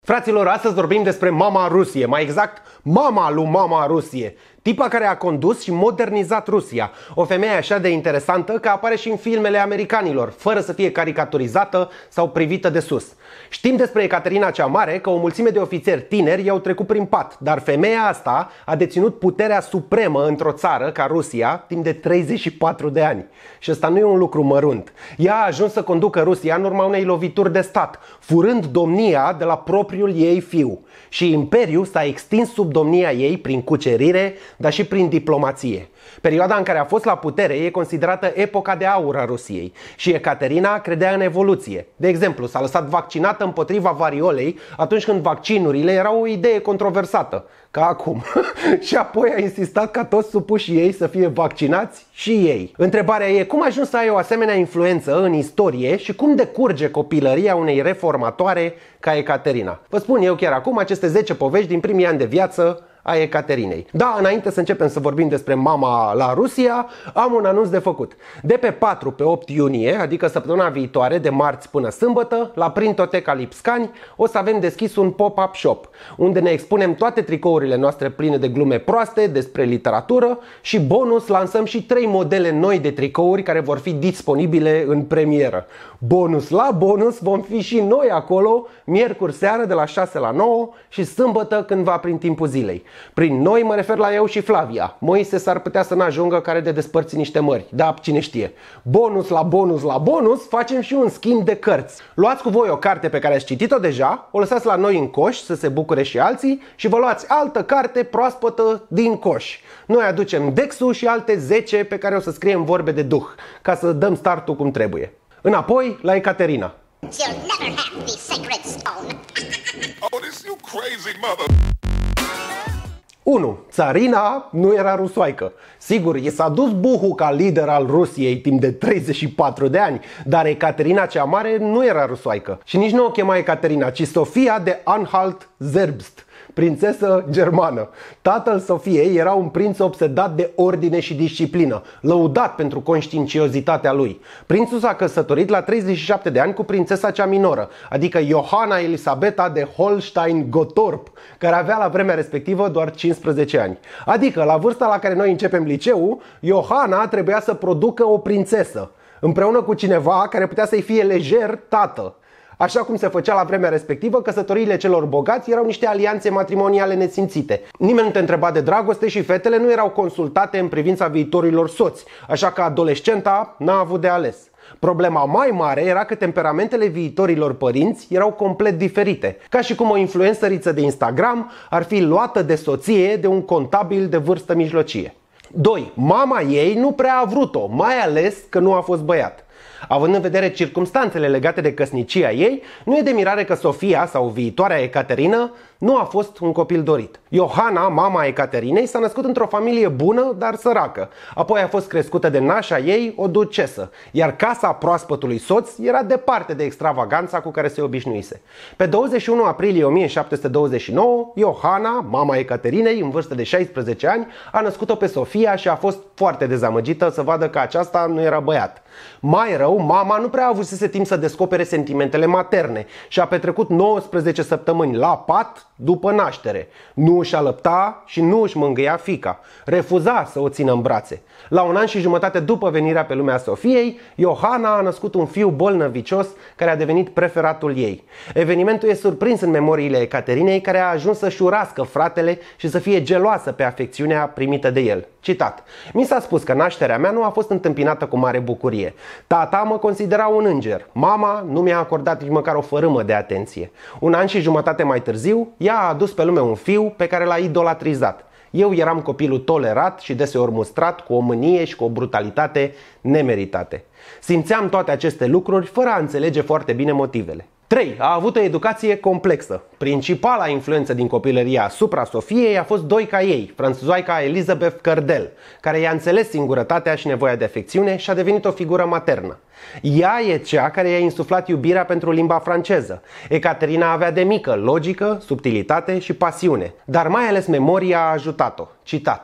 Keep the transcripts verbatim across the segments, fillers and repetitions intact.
Fraților, astăzi vorbim despre mama Rusie, mai exact mama lui mama Rusie, tipa care a condus și modernizat Rusia. O femeie așa de interesantă că apare și în filmele americanilor, fără să fie caricaturizată sau privită de sus. Știm despre Ecaterina cea Mare că o mulțime de ofițeri tineri i-au trecut prin pat, dar femeia asta a deținut puterea supremă într-o țară ca Rusia timp de treizeci și patru de ani. Și ăsta nu e un lucru mărunt. Ea a ajuns să conducă Rusia în urma unei lovituri de stat, furând domnia de la propriul ei fiu. Și imperiul s-a extins sub domnia ei prin cucerire, dar și prin diplomație. Perioada în care a fost la putere e considerată epoca de aur a Rusiei și Ecaterina credea în evoluție. De exemplu, s-a lăsat vaccinată împotriva variolei atunci când vaccinurile erau o idee controversată, ca acum. Și apoi a insistat ca toți supușii ei să fie vaccinați și ei. Întrebarea e cum ajungi să ai o asemenea influență în istorie și cum decurge copilăria unei reformatoare ca Ecaterina. Vă spun eu chiar acum aceste zece povești din primii ani de viață a Ecaterinei. Da, înainte să începem să vorbim despre mama la Rusia, am un anunț de făcut. De pe patru pe opt iunie, adică săptămâna viitoare, de marți până sâmbătă, la Printoteca Lipscani, o să avem deschis un pop-up shop, unde ne expunem toate tricourile noastre pline de glume proaste despre literatură și bonus lansăm și trei modele noi de tricouri care vor fi disponibile în premieră. Bonus la bonus vom fi și noi acolo, miercuri seară de la șase la nouă și sâmbătă cândva prin timpul zilei. Prin noi mă refer la eu și Flavia. Moise s-ar putea să n-ajungă care de despărți niște mări, dar cine știe. Bonus la bonus la bonus facem și un schimb de cărți. Luați cu voi o carte pe care ați citit-o deja, o lăsați la noi în coș să se bucure și alții și vă luați altă carte proaspătă din coș. Noi aducem Dexul și alte zece pe care o să scriem vorbe de duh, ca să dăm startul cum trebuie. Înapoi la Ecaterina. unu. Țarina nu era rusoaică. Sigur, i s-a dus buhul ca lider al Rusiei timp de treizeci și patru de ani, dar Ecaterina cea Mare nu era rusoaică. Și nici nu o chema Ecaterina, ci Sofia de Anhalt-Zerbst, prințesă germană. Tatăl Sofiei era un prinț obsedat de ordine și disciplină, lăudat pentru conștiinciozitatea lui. Prințul s-a căsătorit la treizeci și șapte de ani cu prințesa cea minoră, adică Johanna Elisabeta de Holstein-Gottorp, care avea la vremea respectivă doar cincisprezece ani. Adică, la vârsta la care noi începem liceul, Johanna trebuia să producă o prințesă, împreună cu cineva care putea să-i fie lejer tată. Așa cum se făcea la vremea respectivă, căsătoriile celor bogați erau niște alianțe matrimoniale nesimțite. Nimeni nu te întreba de dragoste și fetele nu erau consultate în privința viitorilor soți, așa că adolescenta n-a avut de ales. Problema mai mare era că temperamentele viitorilor părinți erau complet diferite, ca și cum o influențăriță de Instagram ar fi luată de soție de un contabil de vârstă mijlocie. doi. Mama ei nu prea a vrut-o, mai ales că nu a fost băiat. Având în vedere circumstanțele legate de căsnicia ei, nu e de mirare că Sofia sau viitoarea Ecaterina nu a fost un copil dorit. Johanna, mama Ecaterinei, s-a născut într-o familie bună, dar săracă. Apoi a fost crescută de nașa ei, o ducesă, iar casa proaspătului soț era departe de extravaganța cu care se obișnuise. Pe douăzeci și unu aprilie o mie șapte sute douăzeci și nouă, Johanna, mama Ecaterinei, în vârstă de șaisprezece ani, a născut-o pe Sofia și a fost foarte dezamăgită să vadă că aceasta nu era băiat. Mai rău, mama nu prea a avusese timp să descopere sentimentele materne și a petrecut nouăsprezece săptămâni la pat după naștere. Nu își alăpta și nu își mângâia fiica. Refuza să o țină în brațe. La un an și jumătate după venirea pe lumea Sofiei, Johanna a născut un fiu bolnăvicios care a devenit preferatul ei. Evenimentul e surprins în memoriile Ecaterinei, care a ajuns să-și urască fratele și să fie geloasă pe afecțiunea primită de el. Citat: mi s-a spus că nașterea mea nu a fost întâmpinată cu mare bucurie. Tata mă considera un înger. Mama nu mi-a acordat nici măcar o fărâmă de atenție. Un an și jumătate mai târziu, ea a adus pe lume un fiu pe care l-a idolatrizat. Eu eram copilul tolerat și deseori mustrat, cu o mânie și cu o brutalitate nemeritate. Simțeam toate aceste lucruri fără a înțelege foarte bine motivele. trei. A avut o educație complexă. Principala influență din copilăria asupra Sofiei a fost doica ei, franțuzoaica Elisabeth Cărdel, care i-a înțeles singurătatea și nevoia de afecțiune și a devenit o figură maternă. Ea e cea care i-a insuflat iubirea pentru limba franceză. Ecaterina avea de mică logică, subtilitate și pasiune, dar mai ales memoria a ajutat-o. Citat: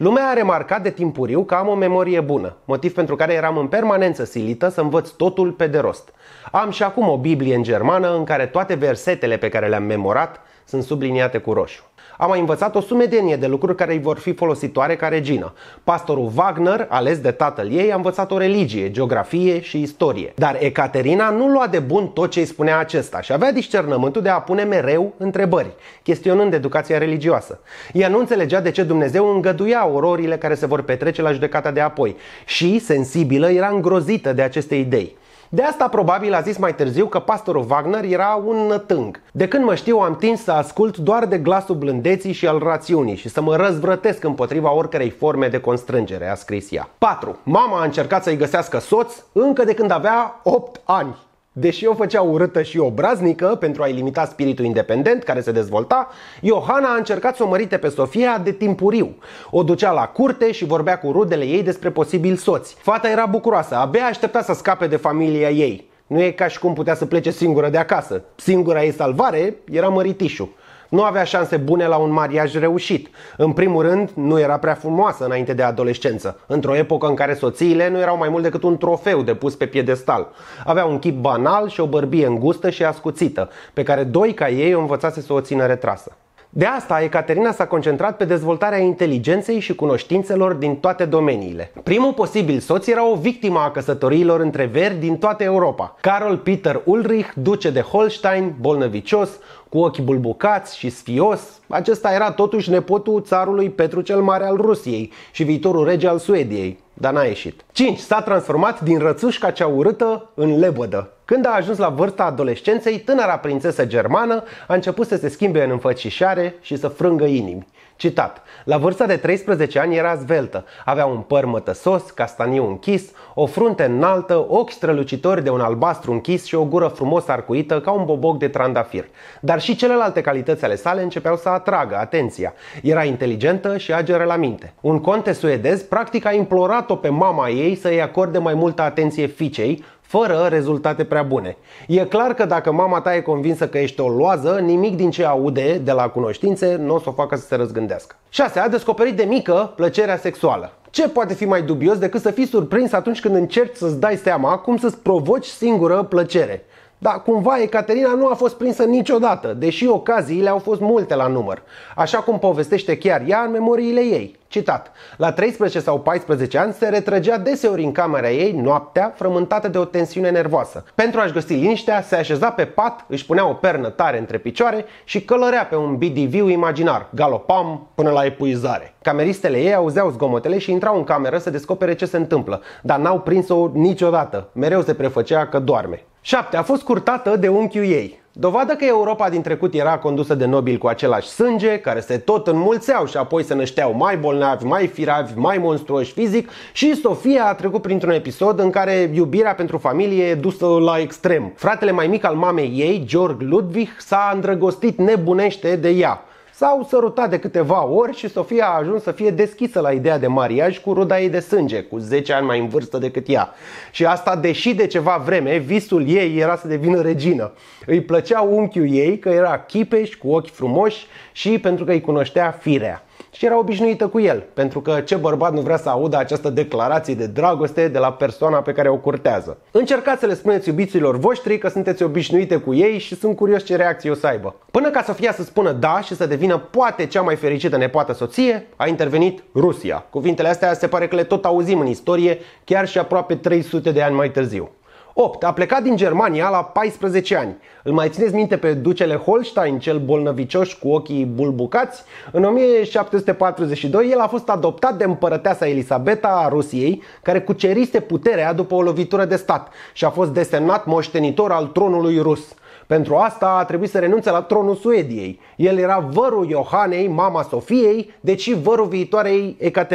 Lumea a remarcat de timpuriu că am o memorie bună, motiv pentru care eram în permanență silită să învăț totul pe de rost. Am și acum o Biblie în germană în care toate versetele pe care le-am memorat sunt subliniate cu roșu. Am mai învățat o sumedenie de lucruri care îi vor fi folositoare ca regină. Pastorul Wagner, ales de tatăl ei, a învățat o religie, geografie și istorie. Dar Ecaterina nu lua de bun tot ce îi spunea acesta și avea discernământul de a pune mereu întrebări, chestionând educația religioasă. Ea nu înțelegea de ce Dumnezeu îngăduia ororile care se vor petrece la judecata de apoi și, sensibilă, era îngrozită de aceste idei. De asta probabil a zis mai târziu că pastorul Wagner era un nătâng. De când mă știu am tins să ascult doar de glasul blândeții și al rațiunii și să mă răzvrătesc împotriva oricărei forme de constrângere, a scris ea. patru. Mama a încercat să-i găsească soț încă de când avea opt ani. Deși o făcea urâtă și obraznică pentru a-i limita spiritul independent care se dezvolta, Iohana a încercat să o mărite pe Sofia de timpuriu. O ducea la curte și vorbea cu rudele ei despre posibili soți. Fata era bucuroasă, abia aștepta să scape de familia ei. Nu e ca și cum putea să plece singură de acasă. Singura ei salvare era măritișul. Nu avea șanse bune la un mariaj reușit. În primul rând, nu era prea frumoasă înainte de adolescență, într-o epocă în care soțiile nu erau mai mult decât un trofeu de pus pe piedestal. Avea un chip banal și o bărbie îngustă și ascuțită, pe care doi ca ei o învățase să o țină retrasă. De asta, Ecaterina s-a concentrat pe dezvoltarea inteligenței și cunoștințelor din toate domeniile. Primul posibil soț era o victimă a căsătoriilor între veri din toată Europa. Carol Peter Ulrich, duce de Holstein, bolnăvicios, cu ochi bulbucați și sfios. Acesta era totuși nepotul țarului Petru cel Mare al Rusiei și viitorul rege al Suediei, dar n-a ieșit. cinci. S-a transformat din rățușca cea urâtă în lebădă. Când a ajuns la vârsta adolescenței, tânăra prințesă germană a început să se schimbe în înfățișare și să frângă inimi. Citat: la vârsta de treisprezece ani era zveltă, avea un păr mătăsos, castaniu închis, o frunte înaltă, ochi strălucitori de un albastru închis și o gură frumos arcuită ca un boboc de trandafir. Dar și celelalte calități ale sale începeau să atragă atenția. Era inteligentă și ageră la minte. Un conte suedez practic a implorat-o pe mama ei să-i acorde mai multă atenție fiicei, fără rezultate prea bune. E clar că dacă mama ta e convinsă că ești o loază, nimic din ce aude de la cunoștințe nu o să o facă să se răzgândească. șase. A descoperit de mică plăcerea sexuală. Ce poate fi mai dubios decât să fii surprins atunci când încerci să-ți dai seama cum să-ți provoci singură plăcere? Dar cumva Ecaterina nu a fost prinsă niciodată, deși ocaziile au fost multe la număr. Așa cum povestește chiar ea în memoriile ei. Citat: la treisprezece sau paisprezece ani se retrăgea deseori în camera ei noaptea, frământată de o tensiune nervoasă. Pentru a-și găsi liniștea, se așeza pe pat, își punea o pernă tare între picioare și călărea pe un bidiviu imaginar, galopam până la epuizare. Cameristele ei auzeau zgomotele și intrau în cameră să descopere ce se întâmplă, dar n-au prins-o niciodată. Mereu se prefăcea că doarme. șapte. A fost curtată de unchiul ei. Dovadă că Europa din trecut era condusă de nobili cu același sânge, care se tot înmulțeau și apoi se nășteau mai bolnavi, mai firavi, mai monstruoși fizic, și Sofia a trecut printr-un episod în care iubirea pentru familie e dusă la extrem. Fratele mai mic al mamei ei, Georg Ludwig, s-a îndrăgostit nebunește de ea. S-au sărutat de câteva ori și Sofia a ajuns să fie deschisă la ideea de mariaj cu ruda ei de sânge, cu zece ani mai în vârstă decât ea. Și asta deși de ceva vreme visul ei era să devină regină. Îi plăcea unchiul ei că era chipeș, cu ochi frumoși și pentru că îi cunoștea firea. Și era obișnuită cu el, pentru că ce bărbat nu vrea să audă această declarație de dragoste de la persoana pe care o curtează. Încercați să le spuneți iubiților voștri că sunteți obișnuite cu ei și sunt curios ce reacție o să aibă. Până ca Sofia să spună da și să devină poate cea mai fericită nepoată soție, a intervenit Rusia. Cuvintele astea se pare că le tot auzim în istorie, chiar și aproape trei sute de ani mai târziu. opt. A plecat din Germania la paisprezece ani. Îl mai țineți minte pe ducele Holstein, cel bolnăvicioș cu ochii bulbucați? În o mie șapte sute patruzeci și doi el a fost adoptat de împărăteasa Elisabeta a Rusiei, care cuceriste puterea după o lovitură de stat și a fost desemnat moștenitor al tronului rus. Pentru asta a trebuit să renunțe la tronul Suediei. El era vărul Iohanei, mama Sofiei, deci și vărul viitoarei Ecaterina.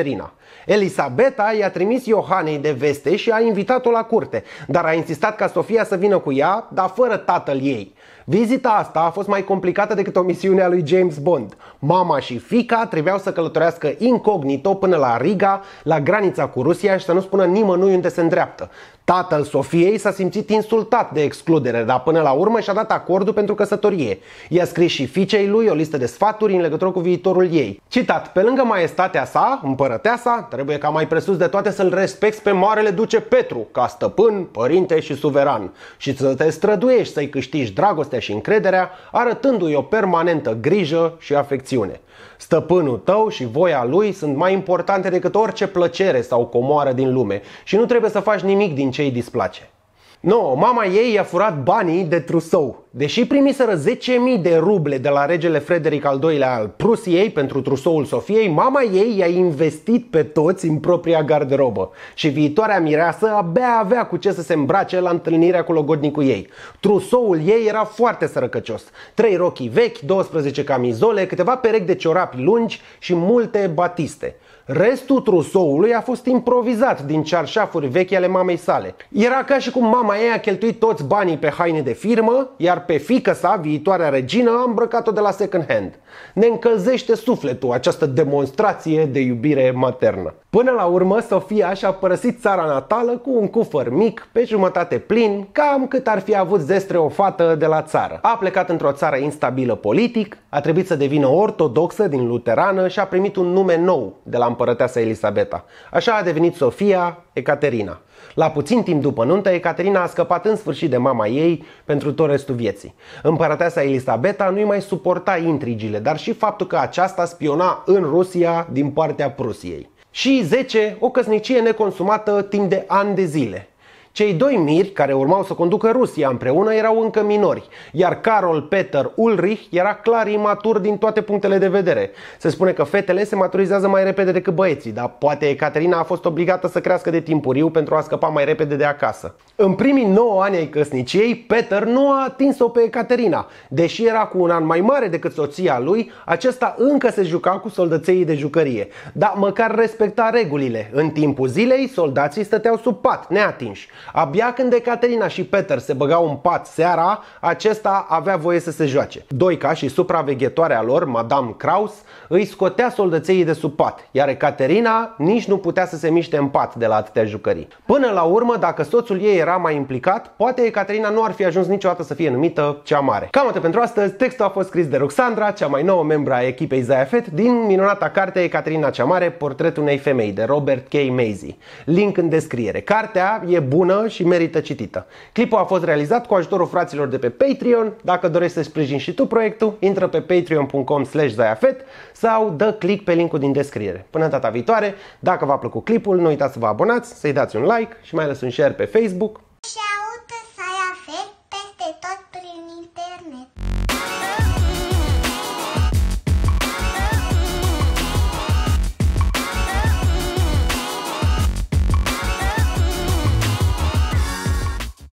Elisabeta i-a trimis Iohanei de veste și a invitat-o la curte, dar a insistat ca Sofia să vină cu ea, dar fără tatăl ei. Vizita asta a fost mai complicată decât o misiune a lui James Bond. Mama și fiica trebuiau să călătorească incognito până la Riga, la granița cu Rusia, și să nu spună nimănui unde se îndreaptă. Tatăl Sofiei s-a simțit insultat de excludere, dar până la urmă și-a dat acordul pentru căsătorie. I-a scris și fiicei lui o listă de sfaturi în legătură cu viitorul ei. Citat: pe lângă maestatea sa, împărăteasa, trebuie ca mai presus de toate să-l respecti pe Marele Duce Petru, ca stăpân, părinte și suveran, și să te străduiești să-i câștigi dragostea și încrederea, arătându-i o permanentă grijă și afecțiune. Stăpânul tău și voia lui sunt mai importante decât orice plăcere sau comoară din lume și nu trebuie să faci nimic din ce îi displace. No, mama ei i-a furat banii de trusou. Deși primiseră zece mii de ruble de la regele Frederic al doilea al Prusiei pentru trusoul Sofiei, mama ei i-a investit pe toți în propria garderobă și viitoarea mireasă abia avea cu ce să se îmbrace la întâlnirea cu logodnicul ei. Trusoul ei era foarte sărăcăcios: trei rochii vechi, douăsprezece camizole, câteva perechi de ciorapi lungi și multe batiste. Restul trusoului a fost improvizat din cearșafuri vechi ale mamei sale. Era ca și cum mama ei a cheltuit toți banii pe haine de firmă, iar pe fiică sa, viitoarea regină, a îmbrăcat-o de la second hand. Ne încălzește sufletul această demonstrație de iubire maternă. Până la urmă, Sofia și-a părăsit țara natală cu un cufăr mic, pe jumătate plin, cam cât ar fi avut zestre o fată de la țară. A plecat într-o țară instabilă politic, a trebuit să devină ortodoxă din luterană și a primit un nume nou de la împărăteasa Elisabeta. Așa a devenit Sofia Ecaterina. La puțin timp după nuntă, Ecaterina a scăpat în sfârșit de mama ei pentru tot restul vieții. Împărăteasa Elisabeta nu-i mai suporta intrigile, dar și faptul că aceasta spiona în Rusia din partea Prusiei. Și zece, o căsnicie neconsumată timp de ani de zile. Cei doi miri care urmau să conducă Rusia împreună erau încă minori, iar Carol Peter Ulrich era clar imatur din toate punctele de vedere. Se spune că fetele se maturizează mai repede decât băieții, dar poate Ecaterina a fost obligată să crească de timpuriu pentru a scăpa mai repede de acasă. În primii nouă ani ai căsniciei, Peter nu a atins-o pe Ecaterina. Deși era cu un an mai mare decât soția lui, acesta încă se juca cu soldăței de jucărie, dar măcar respecta regulile. În timpul zilei, soldații stăteau sub pat, neatinși. Abia când Ecaterina și Peter se băgau în pat seara, acesta avea voie să se joace. Doica și supraveghetoarea lor, Madame Kraus, îi scotea soldăței de sub pat, iar Ecaterina nici nu putea să se miște în pat de la atâtea jucării. Până la urmă, dacă soțul ei era mai implicat, poate Ecaterina nu ar fi ajuns niciodată să fie numită cea mare. Cam atât pentru astăzi. Textul a fost scris de Roxandra, cea mai nouă membră a echipei Zayafet, din minunata carte Ecaterina cea Mare, portretul unei femei, de Robert K. Mazey. Link în descriere. Cartea e bună și merită citită. Clipul a fost realizat cu ajutorul fraților de pe Patreon. Dacă dorești să sprijini și tu proiectul, intră pe patreon punct com slash zayafet sau dă click pe linkul din descriere. Până data viitoare, dacă v-a plăcut clipul, nu uitați să vă abonați, să-i dați un like și mai ales un share pe Facebook.